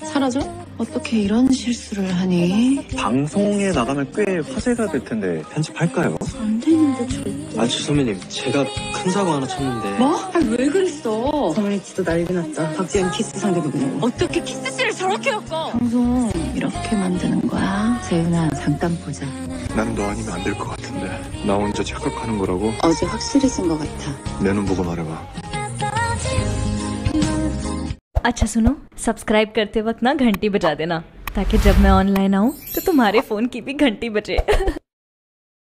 사라져? 어떻게 이런 실수를 하니? 방송에 나가면 꽤 화제가 될 텐데 편집할까요? 안 되는데 절대. 선배님, 제가 큰 사고 하나 쳤는데. 뭐? 왜 그랬어? 커뮤니티도 난리 났다. 박지현 키스 상대도 그냥. 어떻게 키스씨를 저렇게 엮어? 방송 이렇게 만드는 거야? 재윤아, 잠깐 보자. 나는 너 아니면 안 될 것 같은데 나 혼자 착각하는 거라고? 어제 확실해진 것 같아. 내 눈 보고 말해봐. अच्छा सुनो, सब्सक्राइब करते वक्त ना घंटी बजा देना ताकि जब मैं ऑनलाइन आऊँ तो तुम्हारे फोन की भी घंटी बजे।